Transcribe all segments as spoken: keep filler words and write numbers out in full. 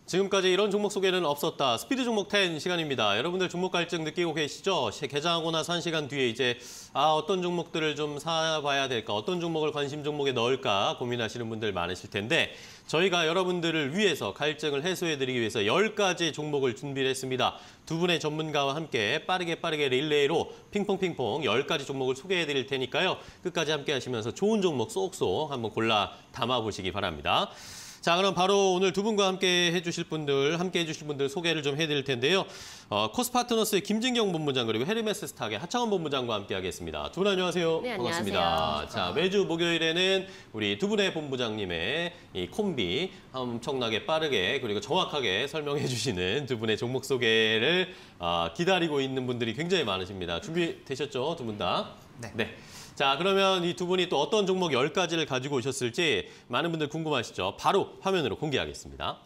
지금까지 이런 종목 소개는 없었다. 스피드 종목 텐 시간입니다. 여러분들 종목 갈증 느끼고 계시죠? 개장하고 나서 한 시간 뒤에 이제 아 어떤 종목들을 좀 사봐야 될까, 어떤 종목을 관심 종목에 넣을까 고민하시는 분들 많으실 텐데 저희가 여러분들을 위해서 갈증을 해소해드리기 위해서 열 가지 종목을 준비를 했습니다. 두 분의 전문가와 함께 빠르게 빠르게 릴레이로 핑퐁핑퐁 열 가지 종목을 소개해드릴 테니까요. 끝까지 함께 하시면서 좋은 종목 쏙쏙 한번 골라 담아보시기 바랍니다. 자, 그럼 바로 오늘 두 분과 함께 해주실 분들, 함께 해주실 분들 소개를 좀 해드릴 텐데요. 어, 코스파트너스의 김진경 본부장 그리고 헤르메스 스탁의 하창원 본부장과 함께 하겠습니다. 두 분 안녕하세요. 네, 반갑습니다. 안녕하세요. 자, 매주 목요일에는 우리 두 분의 본부장님의 이 콤비 엄청나게 빠르게 그리고 정확하게 설명해 주시는 두 분의 종목 소개를 어, 기다리고 있는 분들이 굉장히 많으십니다. 준비되셨죠? 두 분 다? 네. 네. 자, 그러면 이 두 분이 또 어떤 종목 열 가지를 가지고 오셨을지 많은 분들 궁금하시죠? 바로 화면으로 공개하겠습니다.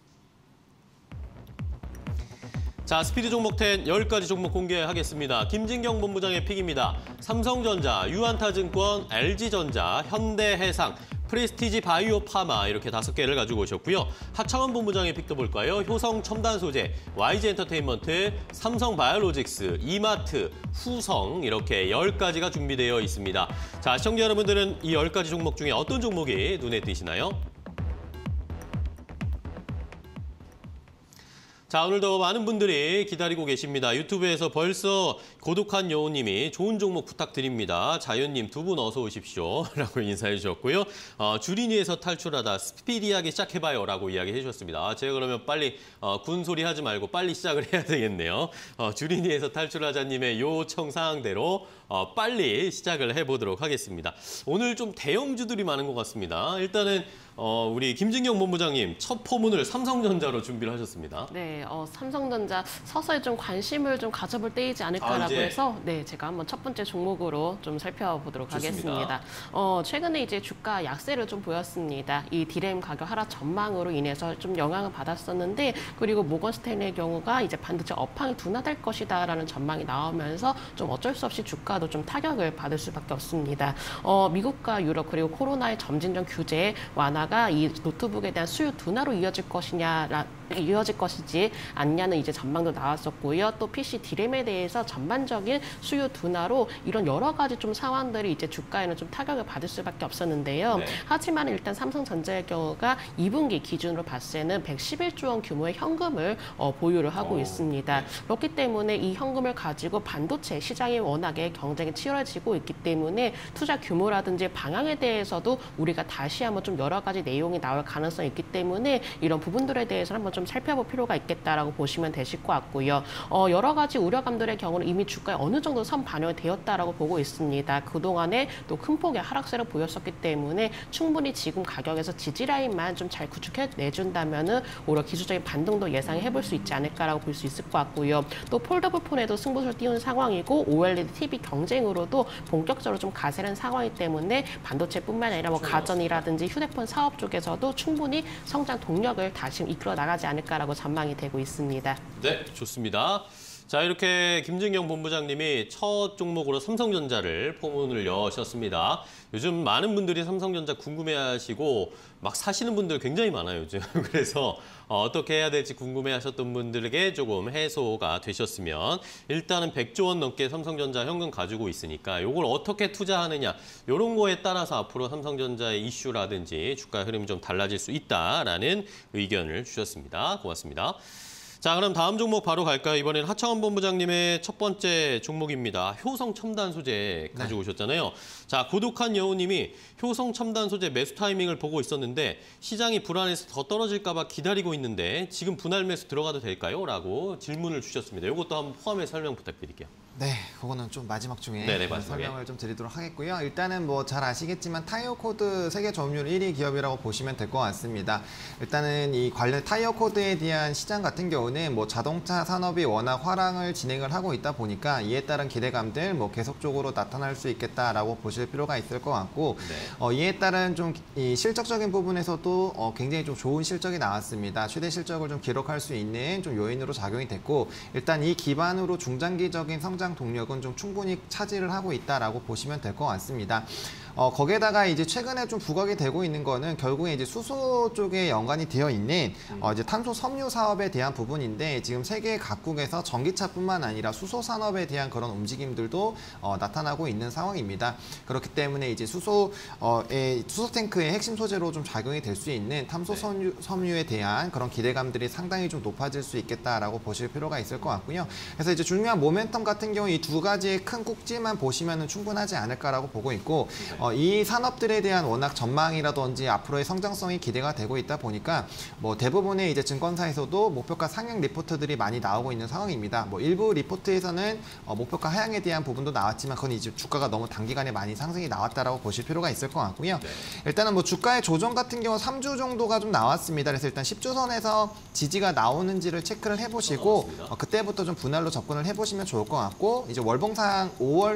자, 스피드 종목 텐 열 가지 종목 공개하겠습니다. 김진경 본부장의 픽입니다. 삼성전자, 유안타증권, 엘지전자, 현대해상, 프레스티지 바이오 파마 이렇게 다섯 개를 가지고 오셨고요. 하창원 본부장의 픽도 볼까요? 효성 첨단 소재, 와이지 엔터테인먼트, 삼성 바이오로직스, 이마트, 후성 이렇게 열 가지가 준비되어 있습니다. 자, 시청자 여러분들은 이 열 가지 종목 중에 어떤 종목이 눈에 띄시나요? 자, 오늘도 많은 분들이 기다리고 계십니다. 유튜브에서 벌써 고독한 여우님이 좋은 종목 부탁드립니다. 자연님 두 분 어서 오십시오. 라고 인사해 주셨고요. 어, 주린이에서 탈출하다 스피디하게 시작해봐요. 라고 이야기해 주셨습니다. 아, 제가 그러면 빨리 어, 군소리 하지 말고 빨리 시작을 해야 되겠네요. 어, 주린이에서 탈출하자님의 요청 사항대로 어, 빨리 시작을 해보도록 하겠습니다. 오늘 좀 대형주들이 많은 것 같습니다. 일단은 어, 우리 김진경 본부장님 첫 포문을 삼성전자로 준비를 하셨습니다. 네, 어, 삼성전자 서서히 좀 관심을 좀 가져볼 때이지 않을까라고 아, 이제... 해서 네, 제가 한번 첫 번째 종목으로 좀 살펴보도록 좋습니다. 하겠습니다. 어, 최근에 이제 주가 약세를 좀 보였습니다. 이 디램 가격 하락 전망으로 인해서 좀 영향을 받았었는데 그리고 모건 스탠리의 경우가 이제 반도체 업황이 둔화될 것이다라는 전망이 나오면서 좀 어쩔 수 없이 주가도 좀 타격을 받을 수밖에 없습니다. 어, 미국과 유럽 그리고 코로나의 점진적 규제 완화 가 이 노트북에 대한 수요 둔화로 이어질 것이냐, 이어질 것이지 않냐는 이제 전망도 나왔었고요. 또 피씨 디램에 대해서 전반적인 수요 둔화로 이런 여러 가지 좀 상황들이 이제 주가에는 좀 타격을 받을 수밖에 없었는데요. 네. 하지만 일단 삼성전자의 경우가 이 분기 기준으로 봤을 때는 백십일 조 원 규모의 현금을 어, 보유를 하고 오, 있습니다. 네. 그렇기 때문에 이 현금을 가지고 반도체 시장이 워낙에 경쟁이 치열해지고 있기 때문에 투자 규모라든지 방향에 대해서도 우리가 다시 한번 좀 여러 가지 내용이 나올 가능성이 있기 때문에 이런 부분들에 대해서 한번 좀 살펴볼 필요가 있겠다라고 보시면 되실 것 같고요. 어, 여러 가지 우려감들의 경우는 이미 주가에 어느 정도 선 반영이 되었다라고 보고 있습니다. 그동안에 또 큰 폭의 하락세를 보였었기 때문에 충분히 지금 가격에서 지지 라인만 좀 잘 구축해 내준다면은 오히려 기술적인 반등도 예상해 볼 수 있지 않을까라고 볼 수 있을 것 같고요. 또 폴더블 폰에도 승부수를 띄운 상황이고 오엘이디 티비 경쟁으로도 본격적으로 좀 가세는 상황이기 때문에 반도체뿐만 아니라 뭐 가전이라든지 휴대폰 사업 쪽에서도 충분히 성장 동력을 다시 이끌어 나가지 않을까라고 전망이 되고 있습니다. 네, 좋습니다. 자, 이렇게 김진경 본부장님이 첫 종목으로 삼성전자를 포문을 여셨습니다. 요즘 많은 분들이 삼성전자 궁금해하시고 막 사시는 분들 굉장히 많아요, 요즘. 그래서 어떻게 해야 될지 궁금해하셨던 분들에게 조금 해소가 되셨으면 일단은 백조 원 넘게 삼성전자 현금 가지고 있으니까 이걸 어떻게 투자하느냐 이런 거에 따라서 앞으로 삼성전자의 이슈라든지 주가 흐름이 좀 달라질 수 있다라는 의견을 주셨습니다. 고맙습니다. 자, 그럼 다음 종목 바로 갈까요? 이번에는 하창원 본부장님의 첫 번째 종목입니다. 효성 첨단 소재 가지고 네. 오셨잖아요. 자, 고독한 여우님이 효성 첨단 소재 매수 타이밍을 보고 있었는데 시장이 불안해서 더 떨어질까 봐 기다리고 있는데 지금 분할 매수 들어가도 될까요? 라고 질문을 주셨습니다. 이것도 한번 포함해 설명 부탁드릴게요. 네, 그거는 좀 마지막 중에 네네, 설명을 좀 드리도록 하겠고요. 일단은 뭐 잘 아시겠지만 타이어 코드 세계 점유율 일 위 기업이라고 보시면 될 것 같습니다. 일단은 이 관련 타이어 코드에 대한 시장 같은 경우는 뭐 자동차 산업이 워낙 화랑을 진행을 하고 있다 보니까 이에 따른 기대감들 뭐 계속적으로 나타날 수 있겠다라고 보실 필요가 있을 것 같고 네. 어, 이에 따른 좀 이 실적적인 부분에서도 어, 굉장히 좀 좋은 실적이 나왔습니다. 최대 실적을 좀 기록할 수 있는 좀 요인으로 작용이 됐고 일단 이 기반으로 중장기적인 성장 동력은 좀 충분히 차지를 하고 있다라고 보시면 될 것 같습니다. 어, 거기에다가 이제 최근에 좀 부각이 되고 있는 거는 결국에 이제 수소 쪽에 연관이 되어 있는 어, 이제 탄소 섬유 사업에 대한 부분인데 지금 세계 각국에서 전기차뿐만 아니라 수소 산업에 대한 그런 움직임들도 어, 나타나고 있는 상황입니다. 그렇기 때문에 이제 수소의 수소 탱크의 핵심 소재로 좀 작용이 될 수 있는 탄소 섬유, 섬유에 대한 그런 기대감들이 상당히 좀 높아질 수 있겠다라고 보실 필요가 있을 것 같고요. 그래서 이제 중요한 모멘텀 같은 경우 이 두 가지의 큰 꼭지만 보시면은 충분하지 않을까라고 보고 있고 어, 이 산업들에 대한 워낙 전망이라든지 앞으로의 성장성이 기대가 되고 있다 보니까 뭐 대부분의 이제 증권사에서도 목표가 상향 리포트들이 많이 나오고 있는 상황입니다. 뭐 일부 리포트에서는 어, 목표가 하향에 대한 부분도 나왔지만 그건 이제 주가가 너무 단기간에 많이 상승이 나왔다라고 보실 필요가 있을 것 같고요. 네. 일단은 뭐 주가의 조정 같은 경우 삼 주 정도가 좀 나왔습니다. 그래서 일단 십 주선에서 지지가 나오는지를 체크를 해보시고 어, 그때부터 좀 분할로 접근을 해보시면 좋을 것 같고 이제 월봉상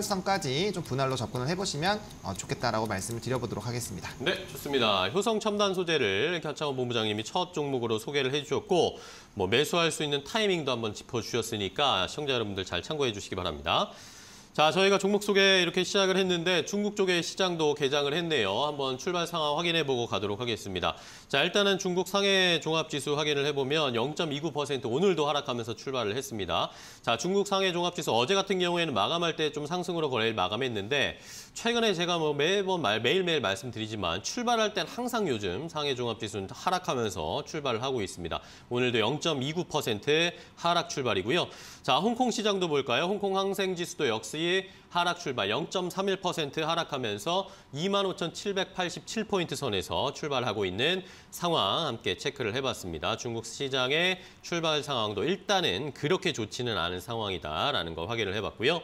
오월선까지 좀 분할로 접근을 해보시면 어, 좋겠다라고 말씀을 드려보도록 하겠습니다. 네, 좋습니다. 효성 첨단 소재를 캬창원 본부장님이 첫 종목으로 소개를 해주셨고 뭐 매수할 수 있는 타이밍도 한번 짚어주셨으니까 시청자 여러분들 잘 참고해 주시기 바랍니다. 자, 저희가 종목 소개 이렇게 시작을 했는데 중국 쪽의 시장도 개장을 했네요. 한번 출발 상황 확인해보고 가도록 하겠습니다. 자, 일단은 중국 상해 종합지수 확인을 해보면 영 점 이구 퍼센트 오늘도 하락하면서 출발을 했습니다. 자, 중국 상해 종합지수 어제 같은 경우에는 마감할 때 좀 상승으로 거래를 마감했는데 최근에 제가 뭐 매번 말, 매일매일 말씀드리지만 출발할 땐 항상 요즘 상해 종합지수는 하락하면서 출발을 하고 있습니다. 오늘도 영 점 이구 퍼센트 하락 출발이고요. 자, 홍콩 시장도 볼까요? 홍콩 항생지수도 역시 하락 출발 영 점 삼일 퍼센트 하락하면서 이만 오천칠백팔십칠 포인트 선에서 출발하고 있는 상황 함께 체크를 해봤습니다. 중국 시장의 출발 상황도 일단은 그렇게 좋지는 않은 상황이다라는 거 확인을 해봤고요.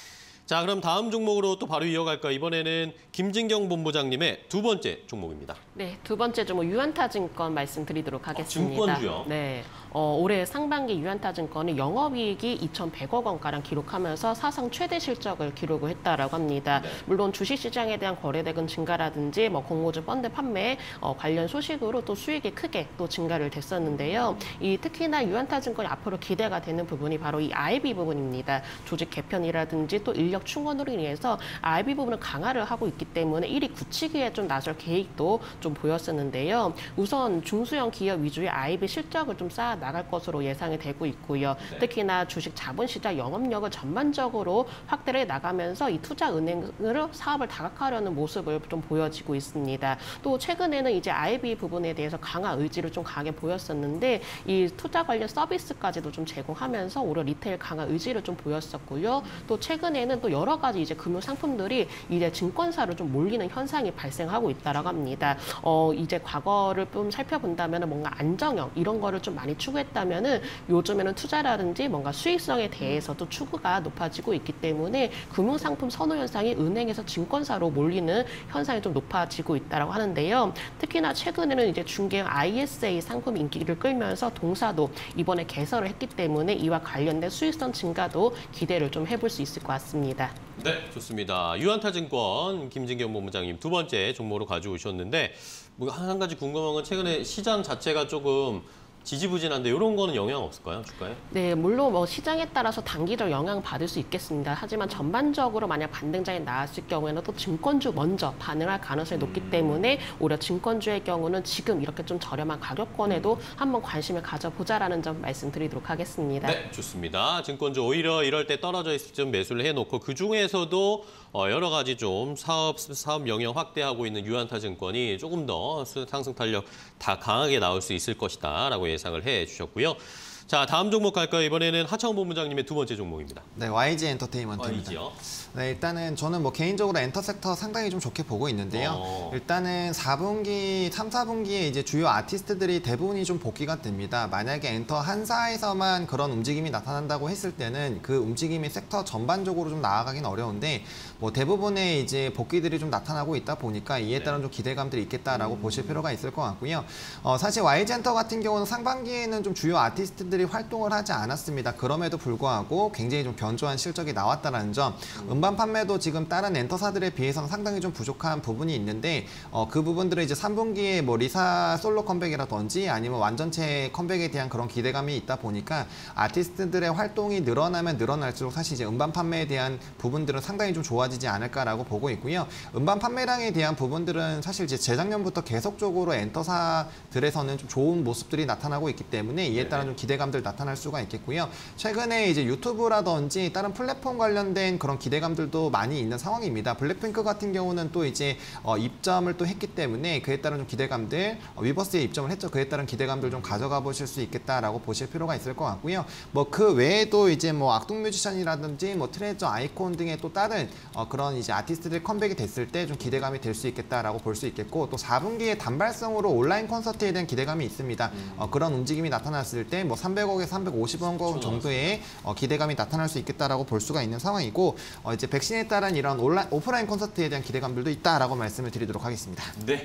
자, 그럼 다음 종목으로 또 바로 이어갈까요? 이번에는 김진경 본부장님의 두 번째 종목입니다. 네, 두 번째 종목 유안타증권 말씀드리도록 하겠습니다. 아, 증권주요? 네, 어, 올해 상반기 유안타증권이 영업이익이 이천백억 원가량 기록하면서 사상 최대 실적을 기록을 했다라고 합니다. 네. 물론 주식시장에 대한 거래대금 증가라든지 뭐 공모주 펀드 판매 어, 관련 소식으로 또 수익이 크게 또 증가를 됐었는데요. 이 특히나 유안타증권이 앞으로 기대가 되는 부분이 바로 이 아이비 부분입니다. 조직 개편이라든지 또 인력 충원으로 인해서 아이비 부분을 강화를 하고 있기 때문에 일 위 굳히기에 좀 나설 계획도 좀 보였었는데요. 우선 중소형 기업 위주의 아이비 실적을 좀 쌓아 나갈 것으로 예상이 되고 있고요. 네. 특히나 주식 자본시장 영업력을 전반적으로 확대를 나가면서 이 투자은행으로 사업을 다각화하려는 모습을 좀 보여지고 있습니다. 또 최근에는 이제 아이비 부분에 대해서 강화 의지를 좀 강하게 보였었는데 이 투자 관련 서비스까지도 좀 제공하면서 오히려 리테일 강화 의지를 좀 보였었고요. 또 최근에는 또 여러 가지 이제 금융 상품들이 이제 증권사로 좀 몰리는 현상이 발생하고 있다라고 합니다. 어, 이제 과거를 좀 살펴본다면 뭔가 안정형 이런 거를 좀 많이 추구했다면은 요즘에는 투자라든지 뭔가 수익성에 대해서도 추구가 높아지고 있기 때문에 금융 상품 선호 현상이 은행에서 증권사로 몰리는 현상이 좀 높아지고 있다라고 하는데요. 특히나 최근에는 이제 중개형 아이에스에이 상품 인기를 끌면서 동사도 이번에 개설을 했기 때문에 이와 관련된 수익성 증가도 기대를 좀 해볼 수 있을 것 같습니다. 네, 좋습니다. 유안타증권 김진경 본부장님 두 번째 종목으로 가져오셨는데 뭐 한 가지 궁금한 건 최근에 시장 자체가 조금 지지부진한데 이런 거는 영향 없을까요, 주가에? 네, 물론 뭐 시장에 따라서 단기적 영향 받을 수 있겠습니다. 하지만 전반적으로 만약 반등장이 나왔을 경우에는 또 증권주 먼저 반응할 가능성이 높기 때문에 오히려 증권주의 경우는 지금 이렇게 좀 저렴한 가격권에도 한번 관심을 가져보자라는 점 말씀드리도록 하겠습니다. 네, 좋습니다. 증권주 오히려 이럴 때 떨어져 있을 때 매수를 해놓고 그 중에서도 여러 가지 좀 사업 사업 영역 확대하고 있는 유안타증권이 조금 더 상승 탄력 다 강하게 나올 수 있을 것이다라고 예상을 해주셨고요. 자, 다음 종목 갈까요? 이번에는 하창원 본부장님의 두 번째 종목입니다. 네, 와이지 엔터테인먼트입니다. 와이지요? 네, 일단은 저는 뭐 개인적으로 엔터 섹터 상당히 좀 좋게 보고 있는데요. 어. 일단은 사 분기, 삼, 사 분기에 이제 주요 아티스트들이 대부분이 좀 복귀가 됩니다. 만약에 엔터 한사에서만 그런 움직임이 나타난다고 했을 때는 그 움직임이 섹터 전반적으로 좀 나아가긴 어려운데 뭐 대부분의 이제 복귀들이 좀 나타나고 있다 보니까 이에 따른 좀 기대감들이 있겠다라고 음. 보실 필요가 있을 것 같고요. 어, 사실 와이지 엔터 같은 경우는 상반기에는 좀 주요 아티스트들이 기대감들이 활동을 하지 않았습니다. 그럼에도 불구하고 굉장히 좀 견조한 실적이 나왔다는 점, 음반 판매도 지금 다른 엔터사들에 비해서는 상당히 좀 부족한 부분이 있는데 어, 그 부분들은 이제 삼 분기에 뭐 리사 솔로 컴백이라든지 아니면 완전체 컴백에 대한 그런 기대감이 있다 보니까 아티스트들의 활동이 늘어나면 늘어날수록 사실 이제 음반 판매에 대한 부분들은 상당히 좀 좋아지지 않을까라고 보고 있고요. 음반 판매량에 대한 부분들은 사실 이제 재작년부터 계속적으로 엔터사들에서는 좀 좋은 모습들이 나타나고 있기 때문에 이에 따른 좀 기대감들 나타날 수가 있겠고요. 최근에 이제 유튜브라든지 다른 플랫폼 관련된 그런 기대감들도 많이 있는 상황입니다. 블랙핑크 같은 경우는 또 이제 어, 입점을 또 했기 때문에 그에 따른 좀 기대감들, 어, 위버스에 입점을 했죠. 그에 따른 기대감들 좀 가져가 보실 수 있겠다라고 보실 필요가 있을 것 같고요. 뭐 그 외에도 이제 뭐 악동 뮤지션이라든지 뭐 트레저 아이콘 등의 또 다른 어, 그런 이제 아티스트들 컴백이 됐을 때 좀 기대감이 될 수 있겠다라고 볼 수 있겠고, 또 사 분기에 단발성으로 온라인 콘서트에 대한 기대감이 있습니다. 음. 어, 그런 움직임이 나타났을 때 뭐 삼백억에서 삼백오십억 정도의 어, 기대감이 나타날 수 있겠다라고 볼 수가 있는 상황이고, 어, 이제 백신에 따른 이런 온라인 오프라인 콘서트에 대한 기대감들도 있다라고 말씀을 드리도록 하겠습니다. 네.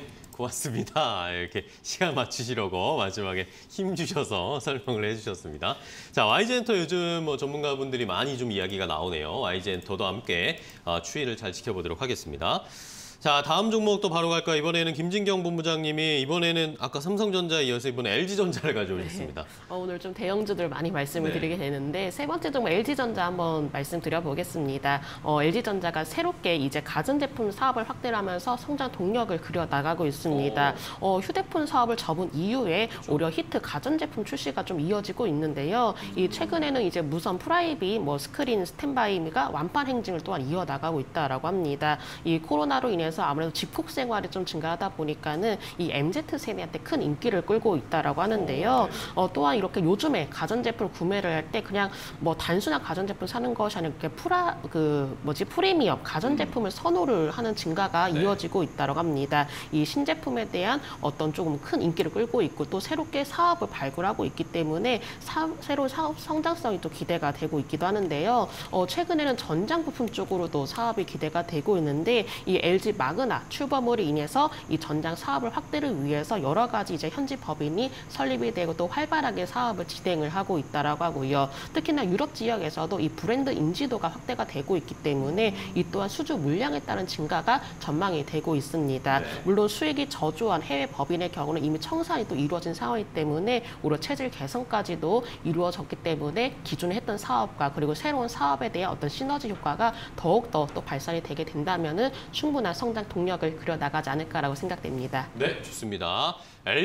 고맙습니다. 이렇게 시간 맞추시려고 마지막에 힘 주셔서 설명을 해주셨습니다. 자, 와이즈엔터 요즘 뭐 전문가분들이 많이 좀 이야기가 나오네요. 와이즈엔터도 함께 어, 추이를 잘 지켜보도록 하겠습니다. 자, 다음 종목 또 바로 갈까요? 이번에는 김진경 본부장님이 이번에는 아까 삼성전자에 이어서 이번에 엘지전자를 가져오셨습니다. 네. 어, 오늘 좀 대형주들 많이 말씀을 네. 드리게 되는데 세 번째 종목 엘지전자 한번 말씀드려보겠습니다. 어, 엘지전자가 새롭게 이제 가전제품 사업을 확대를 하면서 성장 동력을 그려나가고 있습니다. 어, 휴대폰 사업을 접은 이후에 그렇죠. 오히려 히트 가전제품 출시가 좀 이어지고 있는데요. 이 최근에는 이제 무선 프라이빗, 뭐 스크린 스탠바이가 완판 행진을 또한 이어나가고 있다라고 합니다. 이 코로나로 인해서 아무래도 집콕 생활이 좀 증가하다 보니까는 이 엠지 세대한테 큰 인기를 끌고 있다라고 하는데요. 어, 또한 이렇게 요즘에 가전제품 구매를 할 때 그냥 뭐 단순한 가전제품 사는 것이 아니라 이렇게 프라 그 뭐지 프리미엄 가전제품을 선호를 하는 증가가 네. 이어지고 있다라고 합니다. 이 신제품에 대한 어떤 조금 큰 인기를 끌고 있고 또 새롭게 사업을 발굴하고 있기 때문에 사, 새로운 사업 성장성이 또 기대가 되고 있기도 하는데요. 어, 최근에는 전장 부품 쪽으로도 사업이 기대가 되고 있는데 이 엘지 마그나 출범으로 인해서 이 전장 사업을 확대를 위해서 여러 가지 이제 현지 법인이 설립이 되고 또 활발하게 사업을 진행을 하고 있다라고 하고요. 특히나 유럽 지역에서도 이 브랜드 인지도가 확대가 되고 있기 때문에 이 또한 수주 물량에 따른 증가가 전망이 되고 있습니다. 네. 물론 수익이 저조한 해외 법인의 경우는 이미 청산이 또 이루어진 상황이기 때문에 오히려 체질 개선까지도 이루어졌기 때문에 기존에 했던 사업과 그리고 새로운 사업에 대한 어떤 시너지 효과가 더욱더 또 발산이 되게 된다면은 충분한 성장 동력을 그려나가지 않을까라고 생각됩니다. 네, 좋습니다.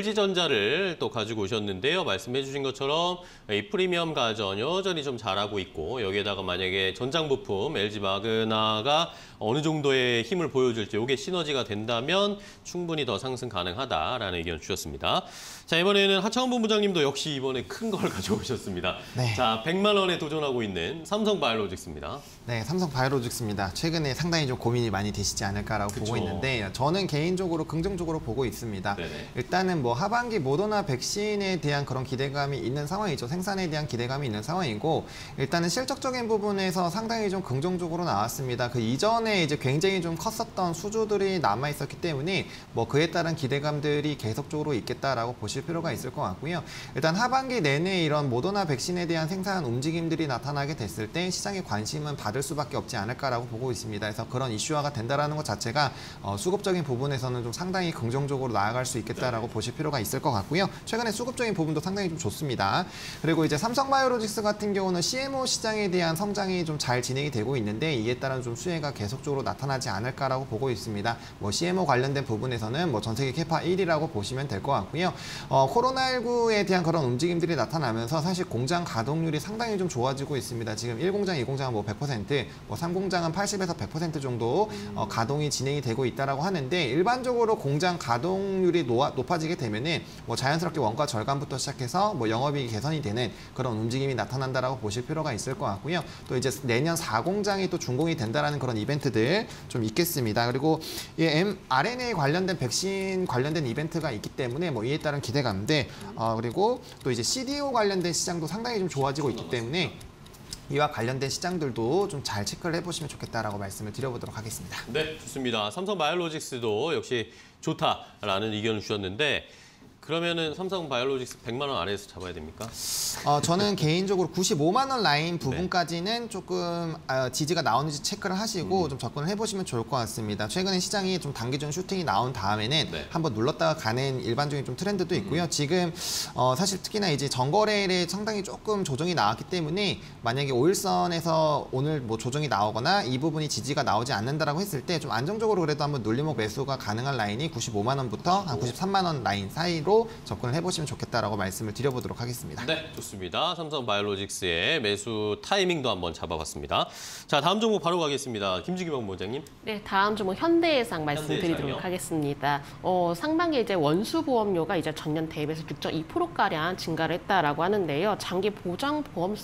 엘지전자를 또 가지고 오셨는데요. 말씀해 주신 것처럼 이 프리미엄 가전 여전히 좀 잘하고 있고 여기에다가 만약에 전장 부품 엘지 마그나가 어느 정도의 힘을 보여줄지 이게 시너지가 된다면 충분히 더 상승 가능하다라는 의견 주셨습니다. 자, 이번에는 하창원 본부장님도 역시 이번에 큰 걸 가져오셨습니다. 네. 자, 백만 원에 도전하고 있는 삼성바이오로직스입니다. 네, 삼성바이오로직스입니다. 최근에 상당히 좀 고민이 많이 되시지 않을까라고 그쵸. 보고 있는데 저는 개인적으로 긍정적으로 보고 있습니다. 네네. 일단은 뭐 하반기 모더나 백신에 대한 그런 기대감이 있는 상황이죠. 생산에 대한 기대감이 있는 상황이고 일단은 실적적인 부분에서 상당히 좀 긍정적으로 나왔습니다. 그 이전에 이제 굉장히 좀 컸었던 수주들이 남아 있었기 때문에 뭐 그에 따른 기대감들이 계속적으로 있겠다라고 보실 필요가 있을 것 같고요. 일단 하반기 내내 이런 모더나 백신에 대한 생산 움직임들이 나타나게 됐을 때 시장의 관심은 받을 수밖에 없지 않을까라고 보고 있습니다. 그래서 그런 이슈화가 된다라는 것 자체가 어, 수급적인 부분에서는 좀 상당히 긍정적으로 나아갈 수 있겠다라고 네. 보실 필요가 있을 것 같고요. 최근에 수급적인 부분도 상당히 좀 좋습니다. 그리고 이제 삼성바이오로직스 같은 경우는 씨엠오 시장에 대한 성장이 좀 잘 진행이 되고 있는데 이에 따른 좀 수혜가 계속적으로 나타나지 않을까라고 보고 있습니다. 뭐 씨엠오 관련된 부분에서는 뭐 전 세계 캐파 일 위라고 보시면 될 것 같고요. 어, 코로나십구에 대한 그런 움직임들이 나타나면서 사실 공장 가동률이 상당히 좀 좋아지고 있습니다. 지금 일 공장, 이 공장은 뭐 백 퍼센트, 뭐 삼 공장은 팔십에서 백 퍼센트 정도 어, 가동이 진행이 되고 있다라고 하는데 일반적으로 공장 가동률이 노아, 높아지게 되면은 뭐 자연스럽게 원가 절감부터 시작해서 뭐 영업이익 개선이 되는 그런 움직임이 나타난다라고 보실 필요가 있을 것 같고요. 또 이제 내년 사 공장이 또 준공이 된다라는 그런 이벤트들 좀 있겠습니다. 그리고 이 엠알엔에이 관련된 백신 관련된 이벤트가 있기 때문에 뭐 이에 따른 기대감인데 어, 그리고 또 이제 씨디오 관련된 시장도 상당히 좀 좋아지고 있기 때문에 이와 관련된 시장들도 좀 잘 체크를 해보시면 좋겠다라고 말씀을 드려보도록 하겠습니다. 네, 좋습니다. 삼성바이오로직스도 역시 좋다라는 의견을 주셨는데 그러면은 삼성 바이오로직스 백만 원 아래에서 잡아야 됩니까? 어, 저는 개인적으로 구십오만 원 라인 부분까지는 조금 아, 지지가 나오는지 체크를 하시고 음. 좀 접근을 해보시면 좋을 것 같습니다. 최근에 시장이 좀 단기전 슈팅이 나온 다음에는 네. 한번 눌렀다가 가는 일반적인 좀 트렌드도 있고요. 음. 지금 어, 사실 특히나 이제 정거래일에 상당히 조금 조정이 나왔기 때문에 만약에 오일선에서 오늘 뭐 조정이 나오거나 이 부분이 지지가 나오지 않는다라고 했을 때 좀 안정적으로 그래도 한번 눌림목 매수가 가능한 라인이 구십오만 원부터 한 구십삼만 원 라인 사이로 접근을 해보시면 좋겠다라고 말씀을 드려보도록 하겠습니다. 네, 좋습니다. 삼성 바이오로직스의 매수 타이밍도 한번 잡아봤습니다. 자, 다음 종목 바로 가겠습니다. 김지기 본부장님. 네, 다음 주뭐 현대해상 말씀드리도록 현대해상이요? 하겠습니다. 어, 상반기에 이제 원수 보험료가 이제 전년 대비해서 육 점 이 퍼센트 가량 증가를 했다라고 하는데요. 장기 보장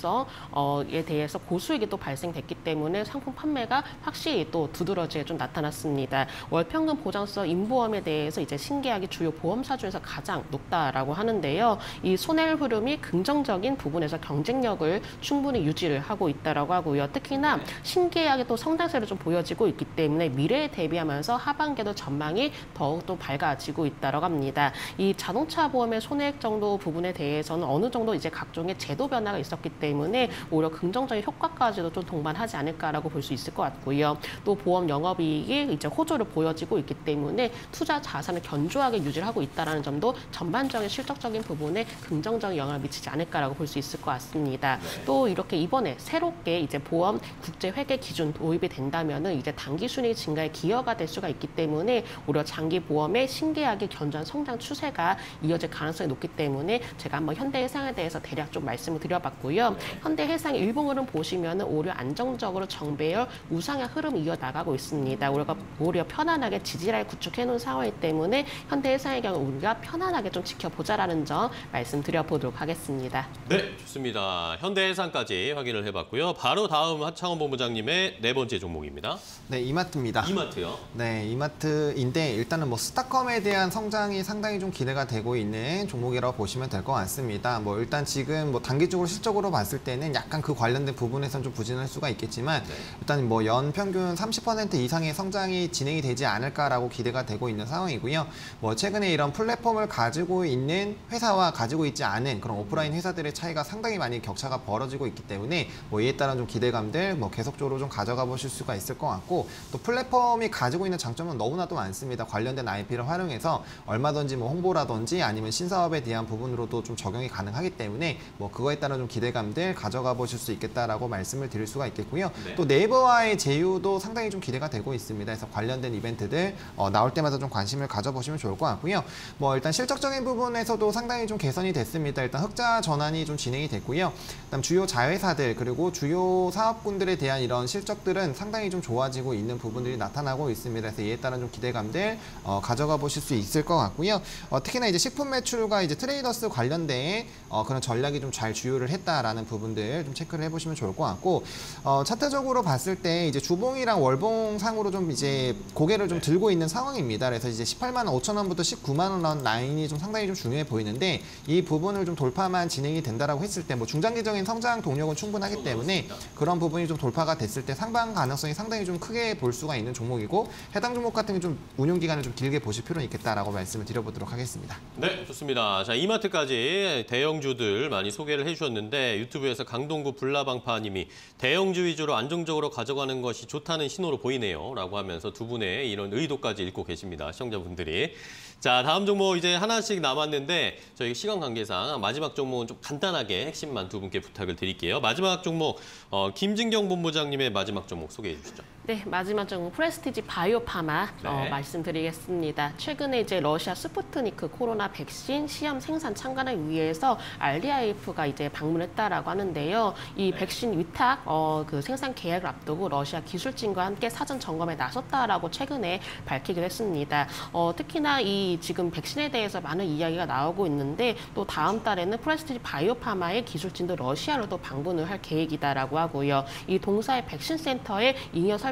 보험성에 대해서 고수익이 또 발생됐기 때문에 상품 판매가 확실히 또 두드러지게 좀 나타났습니다. 월 평균 보장성 인보험에 대해서 이제 신계약이 주요 보험사 중에서 가장 높다라고 하는데요. 이 손해율 흐름이 긍정적인 부분에서 경쟁력을 충분히 유지를 하고 있다라고 하고요. 특히나 신계약이 또 성장세를 좀 보여지고 있기 때문에 미래에 대비하면서 하반기에도 전망이 더욱 또 밝아지고 있다라고 합니다. 이 자동차 보험의 손해액 정도 부분에 대해서는 어느 정도 이제 각종의 제도 변화가 있었기 때문에 오히려 긍정적인 효과까지도 좀 동반하지 않을까라고 볼 수 있을 것 같고요. 또 보험 영업이익이 이제 호조를 보여지고 있기 때문에 투자 자산을 견조하게 유지를 하고 있다는 점도 전반적인 실적적인 부분에 긍정적인 영향을 미치지 않을까라고 볼 수 있을 것 같습니다. 네. 또 이렇게 이번에 새롭게 이제 보험 국제 회계 기준 도입이 된다면은 이제 단기 순이익 증가에 기여가 될 수가 있기 때문에 오히려 장기 보험의 신계약의 견조한 성장 추세가 이어질 가능성이 높기 때문에 제가 한번 현대해상에 대해서 대략 좀 말씀을 드려봤고요. 네. 현대해상의 일봉 흐름 보시면은 오히려 안정적으로 정배열 우상향 흐름 이어 나가고 있습니다. 우리가 오히려 편안하게 지지라인 구축해 놓은 상황이기 때문에 현대해상의 경우 우리가 편안하게 좀 지켜보자라는 점 말씀드려보도록 하겠습니다. 네, 좋습니다. 현대해상까지 확인을 해봤고요. 바로 다음 하창원 본부장님의 네 번째 종목입니다. 네, 이마트입니다. 이마트요. 네, 이마트인데 일단은 뭐 스타컴에 대한 성장이 상당히 좀 기대가 되고 있는 종목이라고 보시면 될 것 같습니다. 뭐 일단 지금 뭐 단기적으로 실적으로 봤을 때는 약간 그 관련된 부분에선 좀 부진할 수가 있겠지만 네. 일단 뭐 연 평균 삼십 퍼센트 이상의 성장이 진행이 되지 않을까라고 기대가 되고 있는 상황이고요. 뭐 최근에 이런 플랫폼을 가지고 있는 회사와 가지고 있지 않은 그런 오프라인 회사들의 차이가 상당히 많이 격차가 벌어지고 있기 때문에 뭐 이에 따른 좀 기대감들 뭐 계속적으로 좀 가져가 보실 수가 있을 것 같고 또 플랫폼이 가지고 있는 장점은 너무나도 많습니다. 관련된 아이피를 활용해서 얼마든지 뭐 홍보라든지 아니면 신사업에 대한 부분으로도 좀 적용이 가능하기 때문에 뭐 그거에 따른 좀 기대감들 가져가 보실 수 있겠다라고 말씀을 드릴 수가 있겠고요. 네. 또 네이버와의 제휴도 상당히 좀 기대가 되고 있습니다. 그래서 관련된 이벤트들 어, 나올 때마다 좀 관심을 가져보시면 좋을 것 같고요. 뭐 일단 실적적인 부분에서도 상당히 좀 개선이 됐습니다. 일단 흑자 전환이 좀 진행이 됐고요. 그다음 주요 자회사들 그리고 주요 사업군들에 대한 이런 실적들은 상당히 좀 좋아지고 있는 부분들이 나타나고 있습니다. 그래서 이에 따른 좀 기대감들 어, 가져가 보실 수 있을 것 같고요. 어, 특히나 이제 식품 매출과 이제 트레이더스 관련된 어, 그런 전략이 좀 잘 주요를 했다라는 부분들 좀 체크를 해보시면 좋을 것 같고 어, 차트적으로 봤을 때 이제 주봉이랑 월봉 상으로 좀 이제 고개를 좀 들고 있는 상황입니다. 그래서 이제 십팔만 오천 원부터 십구만 원 라인이 좀 상당히 좀 중요해 보이는데 이 부분을 좀 돌파만 진행이 된다라고 했을 때 뭐 중장기적인 성장 동력은 충분하기 때문에 그런 부분이 좀 돌파가 됐을 때 상방 가능성이 상당히 좀 크게 볼 수가 있는 종목이고 해당 종목 같은 게 좀 운용 기간을 좀 길게 보실 필요는 있겠다라고 말씀을 드려보도록 하겠습니다. 네, 좋습니다. 자, 이마트까지 대형주들 많이 소개를 해주셨는데 유튜브에서 강동구 불나방파님이 대형주 위주로 안정적으로 가져가는 것이 좋다는 신호로 보이네요. 라고 하면서 두 분의 이런 의도까지 읽고 계십니다. 시청자분들이. 자, 다음 종목 이제 하나씩 남았는데 저희 시간 관계상 마지막 종목은 좀 간단하게 핵심만 두 분께 부탁을 드릴게요. 마지막 종목 어, 김진경 본부장님의 마지막 종목 소개해 주시죠. 네, 마지막 종목 프레스티지 바이오파마 네. 어, 말씀드리겠습니다. 최근에 이제 러시아 스푸트니크 코로나 백신 시험 생산 참관을 위해서 알디아이에프가 이제 방문했다라고 하는데요. 이 네. 백신 위탁 어, 그 생산 계약을 앞두고 러시아 기술진과 함께 사전 점검에 나섰다라고 최근에 밝히기도 했습니다. 어, 특히나 이 지금 백신에 대해서 많은 이야기가 나오고 있는데 또 다음 달에는 프레스티지 바이오파마의 기술진도 러시아로 또 방문을 할 계획이다라고 하고요. 이 동사의 백신 센터의 잉여 설비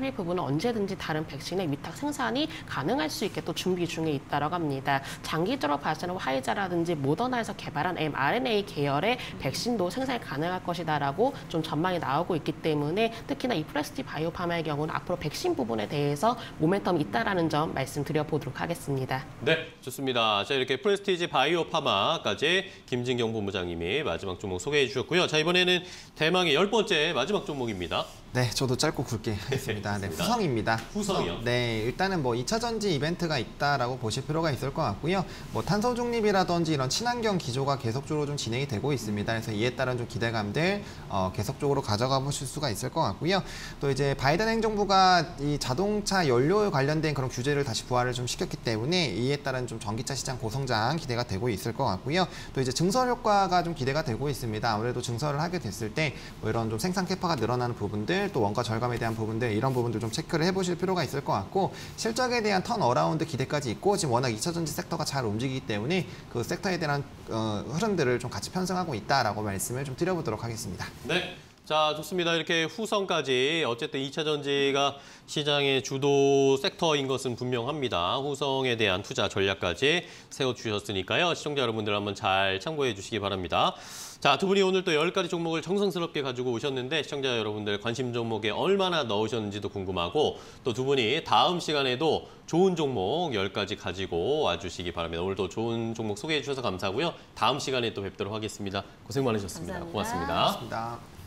팔 일 부분은 언제든지 다른 백신의 위탁 생산이 가능할 수 있게 또 준비 중에 있다고 합니다. 장기적으로 봐서는 화이자라든지 모더나에서 개발한 엠알엔에이 계열의 백신도 생산이 가능할 것이다라고 좀 전망이 나오고 있기 때문에 특히나 이 프레스티 바이오파마의 경우는 앞으로 백신 부분에 대해서 모멘텀이 있다라는 점 말씀드려 보도록 하겠습니다. 네, 좋습니다. 자, 이렇게 프레스티지 바이오파마까지 김진경 본부장님이 마지막 종목 소개해 주셨고요. 자, 이번에는 대망의 열 번째 마지막 종목입니다. 네, 저도 짧고 굵게 하겠습니다. 네, 좋습니다. 후성입니다. 후성이요? 네, 일단은 뭐 이 차 전지 이벤트가 있다라고 보실 필요가 있을 것 같고요. 뭐 탄소 중립이라든지 이런 친환경 기조가 계속적으로 좀 진행이 되고 있습니다. 그래서 이에 따른 좀 기대감들 어, 계속적으로 가져가 보실 수가 있을 것 같고요. 또 이제 바이든 행정부가 이 자동차 연료 관련된 그런 규제를 다시 부활을 좀 시켰기 때문에 이에 따른 좀 전기차 시장 고성장 기대가 되고 있을 것 같고요. 또 이제 증설 효과가 좀 기대가 되고 있습니다. 아무래도 증설을 하게 됐을 때 뭐 이런 좀 생산 캐파가 늘어나는 부분들, 또 원가 절감에 대한 부분들, 이런 부분들 좀 체크를 해보실 필요가 있을 것 같고, 실적에 대한 턴 어라운드 기대까지 있고, 지금 워낙 이 차 전지 섹터가 잘 움직이기 때문에 그 섹터에 대한 어, 흐름들을 좀 같이 편성하고 있다라고 말씀을 좀 드려보도록 하겠습니다. 네. 자, 좋습니다. 이렇게 후성까지 어쨌든 이 차 전지가 시장의 주도 섹터인 것은 분명합니다. 후성에 대한 투자 전략까지 세워주셨으니까요. 시청자 여러분들 한번 잘 참고해 주시기 바랍니다. 자, 두 분이 오늘 또 열 가지 종목을 정성스럽게 가지고 오셨는데 시청자 여러분들 관심 종목에 얼마나 넣으셨는지도 궁금하고, 또 두 분이 다음 시간에도 좋은 종목 열 가지 가지고 와주시기 바랍니다. 오늘도 좋은 종목 소개해 주셔서 감사하고요. 다음 시간에 또 뵙도록 하겠습니다. 고생 많으셨습니다. 감사합니다. 고맙습니다. 고맙습니다.